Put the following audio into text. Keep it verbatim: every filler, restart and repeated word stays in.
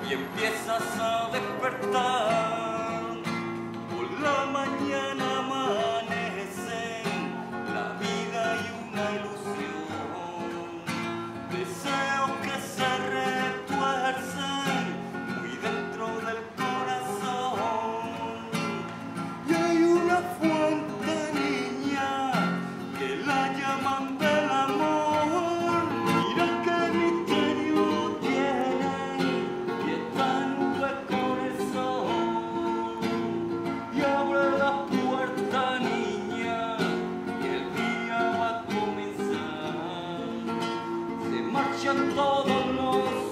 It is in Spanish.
y empiezas a despertar. Por la mañana amanecen la vida y una ilusión, deseos que se retuercen muy dentro del corazón. Y hay una fuente, niña, que la llaman del amor. Mira qué misterio tiene y está nube con el sol. Y abre la puerta, niña, y el día va a comenzar. Se marchan todos los